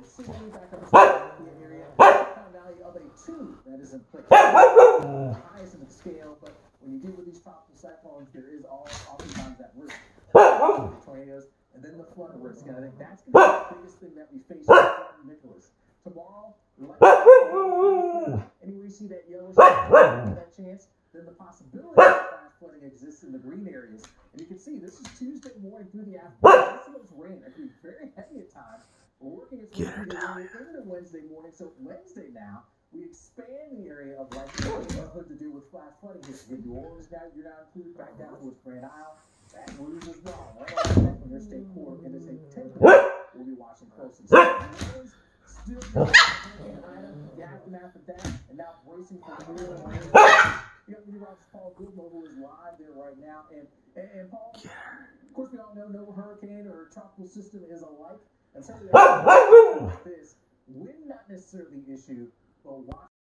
recently back up to the area, found value of a 2 that is inflicted. The highest in the scale, but when you deal with these tropical cyclones, there is oftentimes that risk. Tornadoes, and then the flood risk. And I think that's going to be the biggest thing that we face with Nicholas. Tomorrow, anywhere you see that yellow that chance, then the possibility of flash flooding exists in the green areas. And you can see this is Tuesday morning through the afternoon. This is rain. It can be very heavy at times. We're working its way through the area into Wednesday morning. So Wednesday now, we expand the area of likelihood to do with flash flooding here. Get New Orleans now, you're now included back down towards Grand Isle. That Rouge as well. Right on that interstate corridor, interstate 10. We'll be watching closely. So still the aftermath of that, and now bracing for the middle of the you got meteorologist Paul Goodlow, who is live there right now. And Paul, of course, we all know no hurricane or tropical system is alike. And certainly this wind not necessarily the issue, but watch.